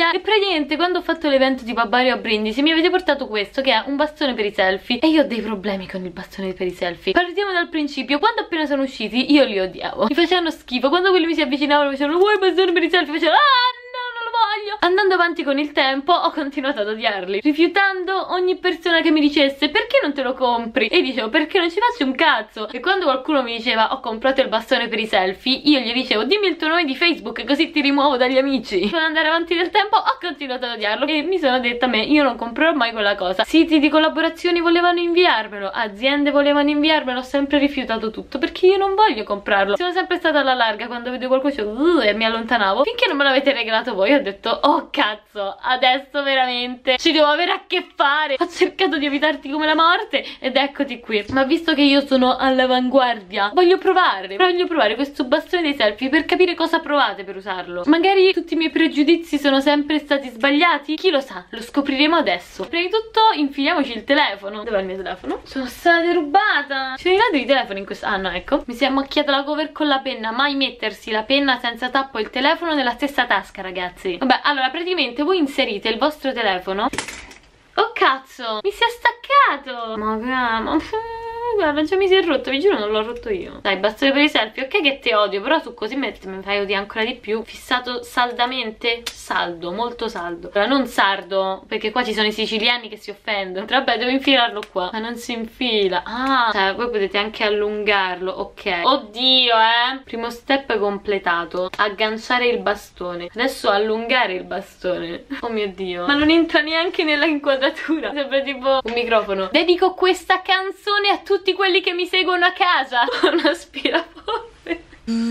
Italia. E praticamente quando ho fatto l'evento tipo a Bari o a Brindisi mi avete portato questo, che è un bastone per i selfie. E io ho dei problemi con il bastone per i selfie. Partiamo dal principio. Quando appena sono usciti io li odiavo, mi facevano schifo. Quando quelli mi si avvicinavano mi dicevano vuoi il bastone per i selfie? Facevano voglio. Andando avanti con il tempo ho continuato ad odiarli, rifiutando ogni persona che mi dicesse perché non te lo compri, e dicevo perché non ci faccio un cazzo. E quando qualcuno mi diceva ho comprato il bastone per i selfie, io gli dicevo dimmi il tuo nome di Facebook così ti rimuovo dagli amici. Per andare avanti nel tempo ho continuato ad odiarlo e mi sono detta a me io non comprerò mai quella cosa. Siti di collaborazioni volevano inviarmelo, aziende volevano inviarmelo, ho sempre rifiutato tutto perché io non voglio comprarlo. Sono sempre stata alla larga, quando vedo qualcosa e mi allontanavo, finché non me l'avete regalato voi. Ho detto oh cazzo, adesso veramente ci devo avere a che fare. Ho cercato di evitarti come la morte ed eccoti qui. Ma visto che io sono all'avanguardia, voglio provare questo bastone dei selfie per capire cosa provate per usarlo. Magari tutti i miei pregiudizi sono sempre stati sbagliati, chi lo sa, lo scopriremo adesso. Prima di tutto infiliamoci il telefono. Dov'è il mio telefono? Sono stata derubata. Ci sono i ladri di telefoni in questo. Ah no, ecco. Mi si è macchiata la cover con la penna. Mai mettersi la penna senza tappo e il telefono nella stessa tasca, ragazzi. Vabbè, allora praticamente voi inserite il vostro telefono. Oh cazzo, mi si è staccato. Ma guarda, già mi si è rotto, vi giuro non l'ho rotto io. Dai, bastone per i selfie, ok che ti odio, però su così mi fai odiare ancora di più. Fissato saldamente, saldo, molto saldo. Allora, non sardo, perché qua ci sono i siciliani che si offendono. Vabbè, devo infilarlo qua, ma non si infila. Ah, cioè voi potete anche allungarlo, ok. Oddio, primo step completato. Agganciare il bastone. Adesso allungare il bastone. Oh mio Dio, ma non entra neanche nella inquadratura. Sembra tipo un microfono. Dedico questa canzone a tutti quelli che mi seguono a casa. Un aspirapolvere.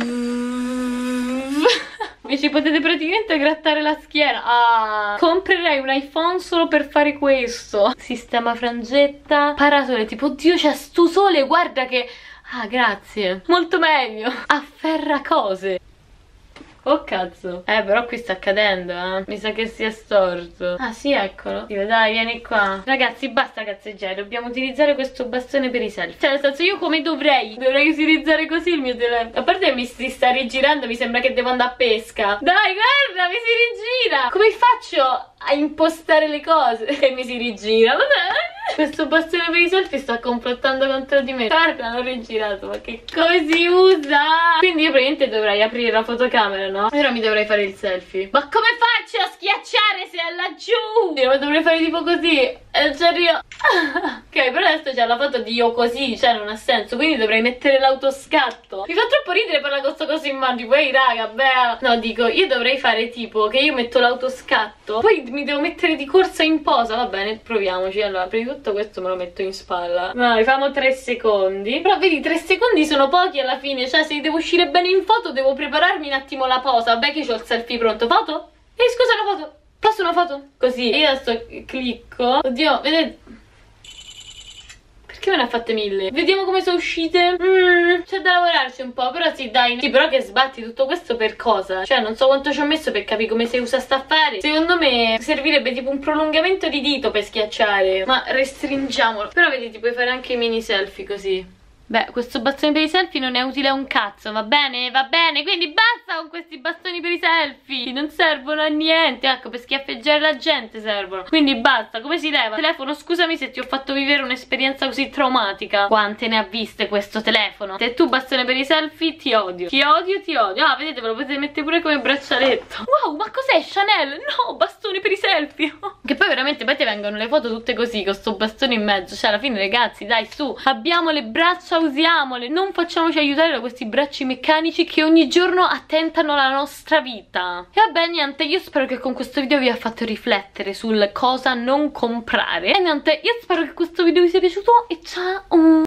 Mi ci potete praticamente grattare la schiena. Ah, comprerei un iPhone solo per fare questo. Sistema frangetta, parasole, tipo oddio c'è sto sole, guarda che... Ah grazie, molto meglio. Afferra cose. Oh cazzo. Però qui sta cadendo, mi sa che si è storto. Ah sì, eccolo. Dio, dai, vieni qua. Ragazzi, basta cazzeggiare. Dobbiamo utilizzare questo bastone per i selfie. Cioè, nel senso, io come dovrei utilizzare così il mio telefono. A parte che mi si sta rigirando, mi sembra che devo andare a pesca. Dai, guarda, mi si rigira. Come faccio a impostare le cose? Che mi si rigira, vabbè. Questo bastone per i selfie sta complottando contro di me. Guarda, l'ho rigirato, ma che come si usa? Quindi io praticamente dovrei aprire la fotocamera, no? E ora mi dovrei fare il selfie. Ma come faccio a schiacciare se è laggiù? Io dovrei fare tipo così. Cioè io... Ok, però adesso c'è la foto di io così, cioè non ha senso. Quindi dovrei mettere l'autoscatto. Mi fa troppo ridere parlare con sto coso in mano. Tipo, ehi raga, beh. No, dico, io dovrei fare tipo che io metto l'autoscatto, poi mi devo mettere di corsa in posa. Va bene, proviamoci. Allora, prima di tutto questo me lo metto in spalla. Vai, famo 3 secondi. Però vedi, 3 secondi sono pochi alla fine. Cioè, se devo uscire bene in foto devo prepararmi un attimo la posa. Vabbè che ho il selfie pronto. Foto? Scusa, una foto. Posso una foto? Così. E io adesso clicco. Oddio, vedete? Perché me ne ha fatte 1000? Vediamo come sono uscite. C'è da lavorarci un po'. Però sì, dai. Sì, però che sbatti tutto questo per cosa? Cioè, non so quanto ci ho messo per capire come si usa sta affare. Secondo me servirebbe tipo un prolungamento di dito per schiacciare. Ma restringiamolo. Però vedi, ti puoi fare anche i mini selfie così. Beh, questo bastone per i selfie non è utile a un cazzo, va bene? Va bene, quindi basta con questi bastoni per i selfie. Non servono a niente, ecco, per schiaffeggiare la gente servono. Quindi basta, come si leva? Telefono, scusami se ti ho fatto vivere un'esperienza così traumatica. Quante ne ha viste questo telefono? Se tu bastone per i selfie, ti odio. Ti odio, ti odio. Ah, vedete, ve lo potete mettere pure come braccialetto. Wow, ma cos'è? Chanel? No, bastone per i selfie. Che poi veramente, poi ti vengono le foto tutte così, con sto bastone in mezzo. Cioè, alla fine, ragazzi, dai, su. Abbiamo le braccia, usiamole, non facciamoci aiutare da questi bracci meccanici che ogni giorno attentano la nostra vita. E vabbè, niente, io spero che con questo video vi abbia fatto riflettere sul cosa non comprare. E niente, io spero che questo video vi sia piaciuto e ciao!